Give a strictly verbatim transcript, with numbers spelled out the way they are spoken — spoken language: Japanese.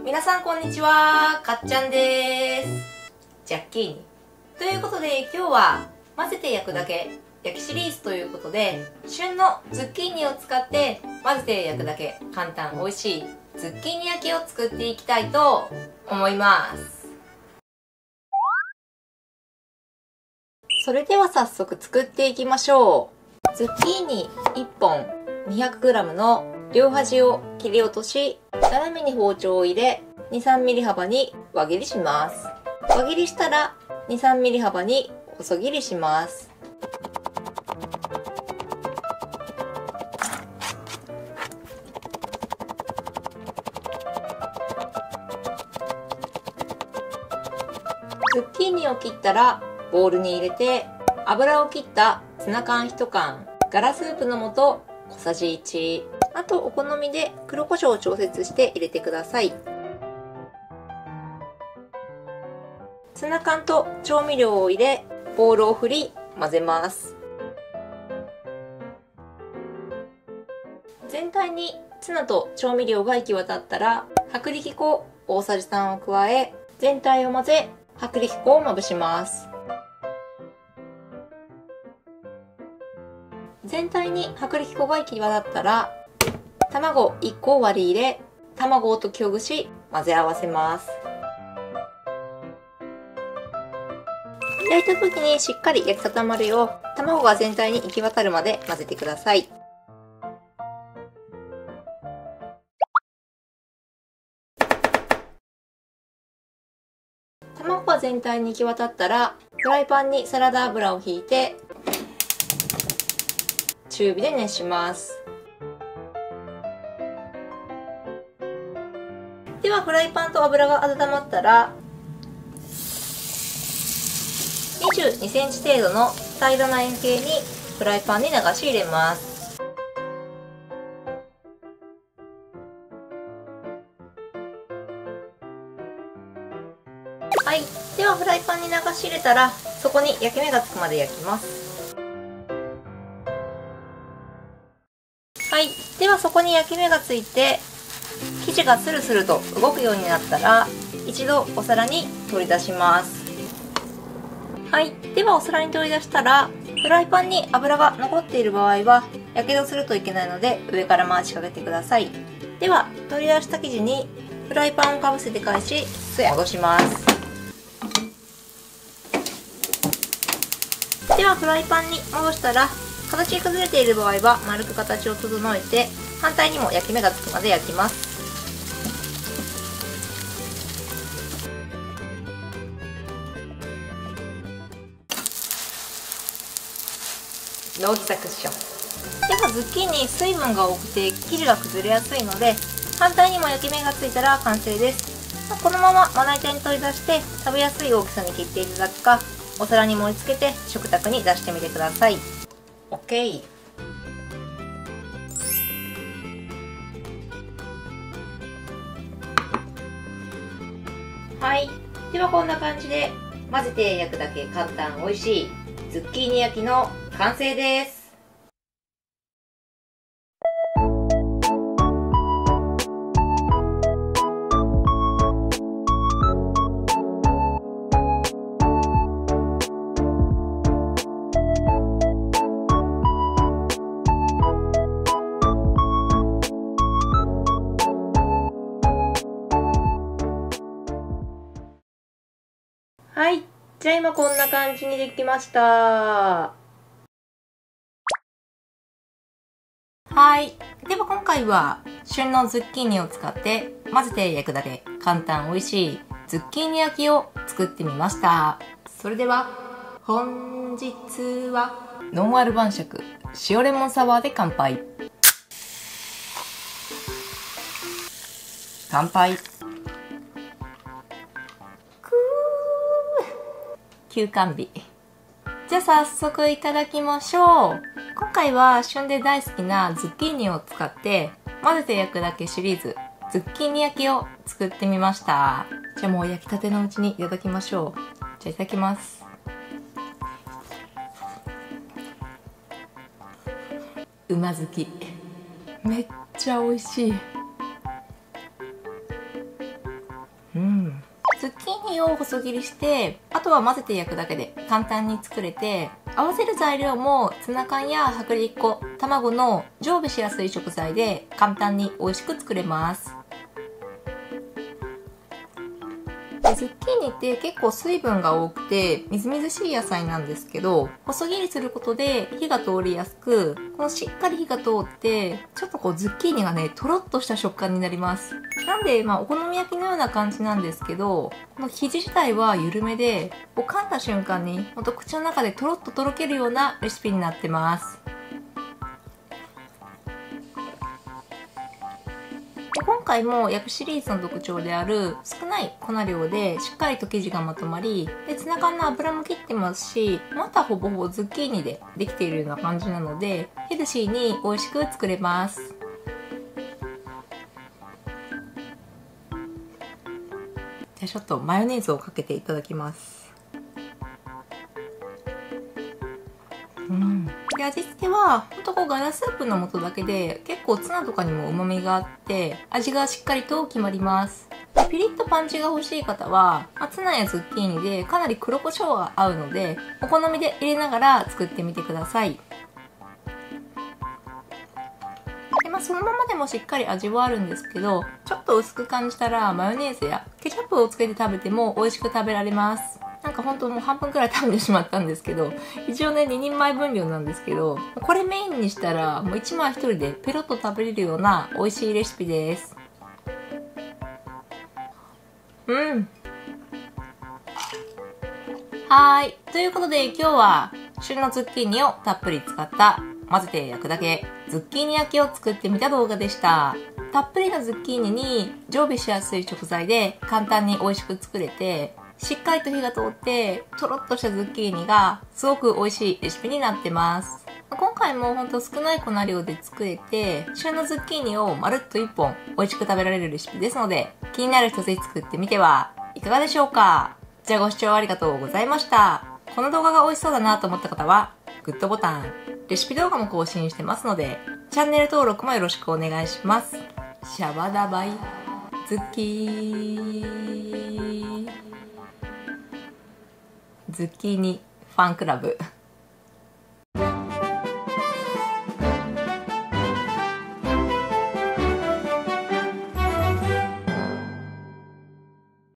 皆さんこんにちは、かっちゃんです。ジャッキーニということで、今日は混ぜて焼くだけ焼きシリーズということで、旬のズッキーニを使って混ぜて焼くだけ簡単美味しいズッキーニ焼きを作っていきたいと思います。それでは早速作っていきましょう。ズッキーニいっぽん にひゃくグラム の両端を切り落とし、斜めに包丁を入れ に、さんミリ 幅に輪切りします。輪切りしたら に、さんミリ 幅に細切りします。ズッキーニを切ったらボウルに入れて、油を切ったツナ缶いち缶、ガラスープの素小さじいち、あとお好みで黒胡椒を調節して入れてください。ツナ缶と調味料を入れ、ボウルを振り混ぜます。全体にツナと調味料が行き渡ったら、薄力粉大さじさんを加え、全体を混ぜ、薄力粉をまぶします。全体に薄力粉が行き渡ったら、卵いっこを割り入れ、卵を溶きほぐし混ぜ合わせます。焼いた時にしっかり焼き固まるよう、卵が全体に行き渡るまで混ぜてください。卵が全体に行き渡ったら、フライパンにサラダ油をひいて中火で熱します。ではフライパンと油が温まったら、にじゅうにセンチ程度の平らな円形にフライパンに流し入れます。はい、ではフライパンに流し入れたら、そこに焼き目がつくまで焼きます。はい、ではそこに焼き目がついて生地がスルスルと動くようになったら、一度お皿に取り出します。はい、ではお皿に取り出したら、フライパンに油が残っている場合はやけどするといけないので、上から回しかけてください。では取り出した生地にフライパンをかぶせて返し戻します。ではフライパンに戻したら、形が崩れている場合は丸く形を整えて、反対にも焼き目がつくまで焼きます。ノーヒサクッション。ではズッキーニ水分が多くて生地が崩れやすいので、反対にも焼き目がついたら完成です。このまままな板に取り出して食べやすい大きさに切っていただくか、お皿に盛り付けて食卓に出してみてください。 OK。 はい、ではこんな感じで混ぜて焼くだけ簡単美味しいズッキーニ焼きの完成です。はい、じゃあ今こんな感じにできました。はい、では今回は旬のズッキーニを使って混ぜて焼くだけ簡単美味しいズッキーニ焼きを作ってみました。それでは本日はノンアル晩酌塩レモンサワーで乾杯。乾杯。休館日。じゃあ早速いただきましょう。今回は旬で大好きなズッキーニを使って混ぜて焼くだけシリーズズッキーニ焼きを作ってみました。じゃあもう焼きたてのうちにいただきましょう。じゃあいただきます。うまずき。めっちゃ美味しい。 ズッキーニを細切りして、あとは混ぜて焼くだけで簡単に作れて、合わせる材料もツナ缶や薄力粉、卵の常備しやすい食材で簡単に美味しく作れます。ズッキーニって結構水分が多くてみずみずしい野菜なんですけど、細切りすることで火が通りやすく、このしっかり火が通ってちょっとこうズッキーニがねとろっとした食感になります。なんでまあお好み焼きのような感じなんですけど、この生地自体は緩めで、こう噛んだ瞬間にほんと口の中でとろっととろけるようなレシピになってます。今回も焼くシリーズの特徴である少ない粉量でしっかりと生地がまとまり、でツナ缶の油も切ってますし、またほぼほぼズッキーニでできているような感じなのでヘルシーに美味しく作れます。じゃあちょっとマヨネーズをかけていただきます。うん、で味付けはほんとこうガラスープの素だけで結構ツナとかにもうまみがあって味がしっかりと決まります。ピリッとパンチが欲しい方は、まあ、ツナやズッキーニでかなり黒胡椒が合うのでお好みで入れながら作ってみてください。で、まあ、そのままでもしっかり味はあるんですけど、ちょっと薄く感じたらマヨネーズやケチャップをつけて食べても美味しく食べられます。なんか本当もう半分くらい食べてしまったんですけど、一応ねににんまえ分量なんですけど、これメインにしたらもういちまいひとりでペロッと食べれるような美味しいレシピです。うん。はーい。ということで今日は旬のズッキーニをたっぷり使った混ぜて焼くだけズッキーニ焼きを作ってみた動画でした。たっぷりのズッキーニに常備しやすい食材で簡単に美味しく作れて、しっかりと火が通ってとろっとしたズッキーニがすごく美味しいレシピになってます。今回もほんと少ない粉量で作れて、旬のズッキーニをまるっといっぽん美味しく食べられるレシピですので、気になる人ぜひ作ってみてはいかがでしょうか。じゃあご視聴ありがとうございました。この動画が美味しそうだなと思った方はグッドボタン、レシピ動画も更新してますのでチャンネル登録もよろしくお願いします。シャバダバイズッキーズッキーニファンクラブ